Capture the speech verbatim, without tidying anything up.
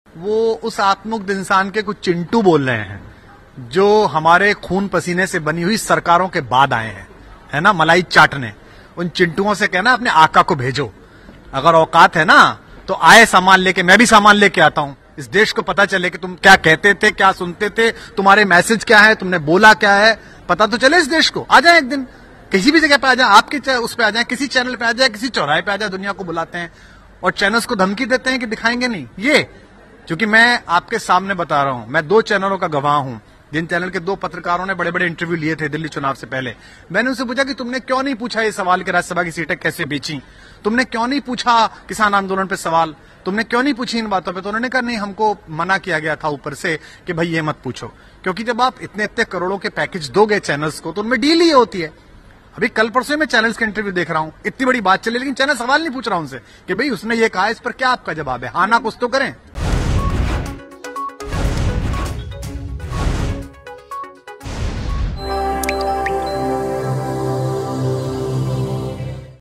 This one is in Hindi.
वो उस आत्ममुग्ध इंसान के कुछ चिंटू बोल रहे हैं जो हमारे खून पसीने से बनी हुई सरकारों के बाद आए हैं, है ना, मलाई चाटने। उन चिंटुओं से कहना अपने आका को भेजो, अगर औकात है ना तो आए सामान लेके, मैं भी सामान लेके आता हूं, इस देश को पता चले कि तुम क्या कहते थे, क्या सुनते थे, तुम्हारे मैसेज क्या है, तुमने बोला क्या है, पता तो चले इस देश को। आ जाए एक दिन, किसी भी जगह पे आ जाए, आपके उस पे आ जाए, किसी चैनल पे आ जाए, किसी चौराहे पे आ जाए, दुनिया को बुलाते हैं और चैनल्स को धमकी देते हैं कि दिखाएंगे नहीं। ये क्योंकि मैं आपके सामने बता रहा हूं, मैं दो चैनलों का गवाह हूं, जिन चैनल के दो पत्रकारों ने बड़े बड़े इंटरव्यू लिए थे दिल्ली चुनाव से पहले। मैंने उनसे पूछा कि तुमने क्यों नहीं पूछा ये सवाल कि राज्यसभा की सीटें कैसे बेची, तुमने क्यों नहीं पूछा किसान आंदोलन पे सवाल, तुमने क्यों नहीं पूछी इन बातों पे। तो उन्होंने कहा नहीं, हमको मना किया गया था ऊपर से कि भाई ये मत पूछो, क्योंकि जब आप इतने इतने करोड़ों के पैकेज दोगे चैनल्स को तो उनमें डील ही होती है। अभी कल परसों मैं चैनल्स के इंटरव्यू देख रहा हूं, इतनी बड़ी बात चले, लेकिन चैनल सवाल नहीं पूछ रहा उनसे कि भाई उसने ये कहा, इस पर क्या आपका जवाब है, हाँ ना कुछ तो करें।